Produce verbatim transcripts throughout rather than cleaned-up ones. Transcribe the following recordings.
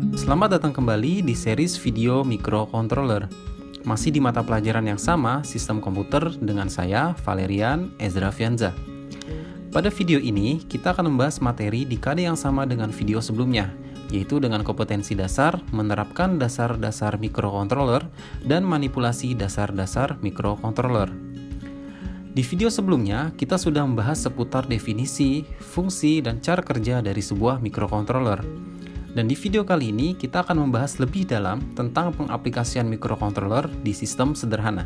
Selamat datang kembali di series video microcontroller. Masih di mata pelajaran yang sama, sistem komputer, dengan saya, Valerian Ezra Fianza. Pada video ini, kita akan membahas materi di kade yang sama dengan video sebelumnya, yaitu dengan kompetensi dasar, menerapkan dasar-dasar microcontroller, dan manipulasi dasar-dasar microcontroller. Di video sebelumnya, kita sudah membahas seputar definisi, fungsi, dan cara kerja dari sebuah microcontroller. Dan di video kali ini, kita akan membahas lebih dalam tentang pengaplikasian microcontroller di sistem sederhana.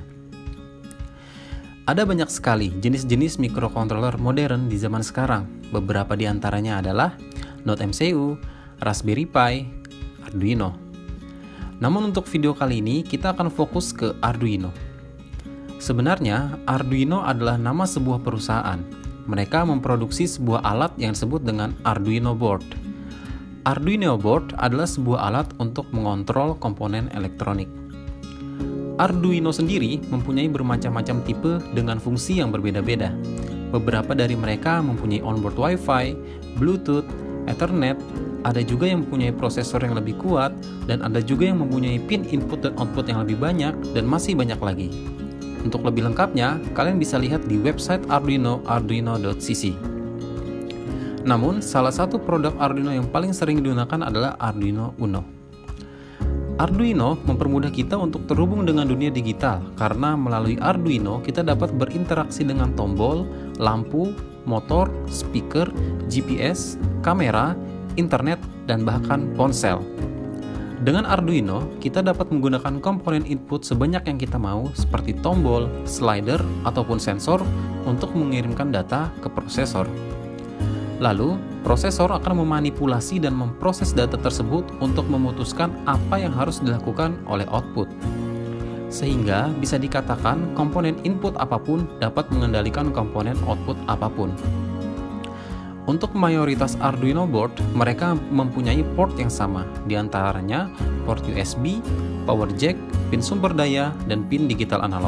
Ada banyak sekali jenis-jenis microcontroller modern di zaman sekarang. Beberapa di antaranya adalah Node M C U, Raspberry Pi, Arduino. Namun untuk video kali ini, kita akan fokus ke Arduino. Sebenarnya, Arduino adalah nama sebuah perusahaan. Mereka memproduksi sebuah alat yang disebut dengan Arduino board. Arduino board adalah sebuah alat untuk mengontrol komponen elektronik. Arduino sendiri mempunyai bermacam-macam tipe dengan fungsi yang berbeda-beda. Beberapa dari mereka mempunyai onboard Wi-Fi, Bluetooth, Ethernet, ada juga yang mempunyai prosesor yang lebih kuat, dan ada juga yang mempunyai pin input dan output yang lebih banyak, dan masih banyak lagi. Untuk lebih lengkapnya, kalian bisa lihat di website Arduino, arduino dot c c. Namun, salah satu produk Arduino yang paling sering digunakan adalah Arduino Uno. Arduino mempermudah kita untuk terhubung dengan dunia digital, karena melalui Arduino kita dapat berinteraksi dengan tombol, lampu, motor, speaker, G P S, kamera, internet, dan bahkan ponsel. Dengan Arduino, kita dapat menggunakan komponen input sebanyak yang kita mau, seperti tombol, slider, ataupun sensor, untuk mengirimkan data ke prosesor. Lalu, prosesor akan memanipulasi dan memproses data tersebut untuk memutuskan apa yang harus dilakukan oleh output. Sehingga bisa dikatakan komponen input apapun dapat mengendalikan komponen output apapun. Untuk mayoritas Arduino board, mereka mempunyai port yang sama, diantaranya port U S B, power jack, pin sumber daya, dan pin digital analog.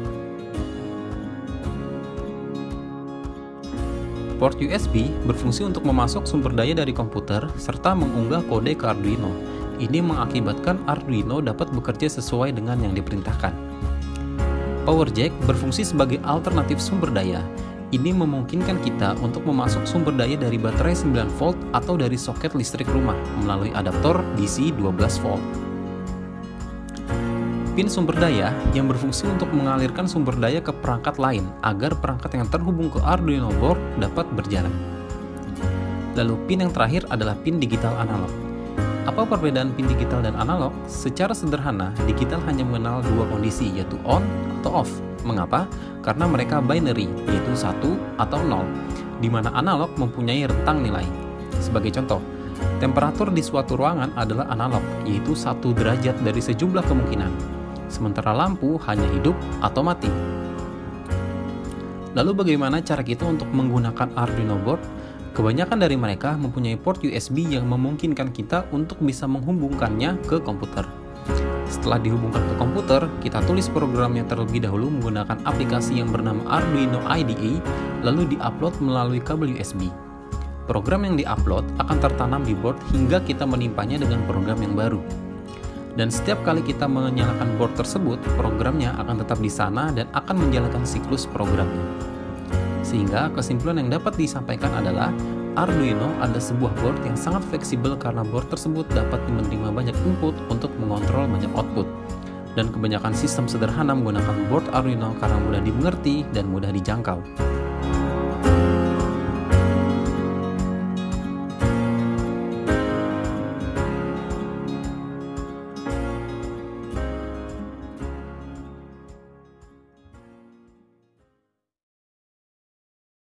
Port U S B berfungsi untuk memasok sumber daya dari komputer serta mengunggah kode ke Arduino. Ini mengakibatkan Arduino dapat bekerja sesuai dengan yang diperintahkan. Power jack berfungsi sebagai alternatif sumber daya. Ini memungkinkan kita untuk memasok sumber daya dari baterai sembilan volt atau dari soket listrik rumah melalui adaptor D C dua belas volt. Pin sumber daya yang berfungsi untuk mengalirkan sumber daya ke perangkat lain agar perangkat yang terhubung ke Arduino board dapat berjalan. Lalu pin yang terakhir adalah pin digital analog. Apa perbedaan pin digital dan analog? Secara sederhana, digital hanya mengenal dua kondisi, yaitu on atau off. Mengapa? Karena mereka binary, yaitu satu atau nol, di mana analog mempunyai rentang nilai. Sebagai contoh, temperatur di suatu ruangan adalah analog, yaitu satu derajat dari sejumlah kemungkinan. Sementara lampu hanya hidup atau mati. Lalu bagaimana cara kita untuk menggunakan Arduino board? Kebanyakan dari mereka mempunyai port U S B yang memungkinkan kita untuk bisa menghubungkannya ke komputer. Setelah dihubungkan ke komputer, kita tulis programnya terlebih dahulu menggunakan aplikasi yang bernama Arduino I D E, lalu di-upload melalui kabel U S B. Program yang di-upload akan tertanam di board hingga kita menimpanya dengan program yang baru. Dan setiap kali kita menyalakan board tersebut, programnya akan tetap di sana dan akan menjalankan siklus programnya. Sehingga kesimpulan yang dapat disampaikan adalah Arduino adalah sebuah board yang sangat fleksibel karena board tersebut dapat menerima banyak input untuk mengontrol banyak output. Dan kebanyakan sistem sederhana menggunakan board Arduino karena mudah dimengerti dan mudah dijangkau.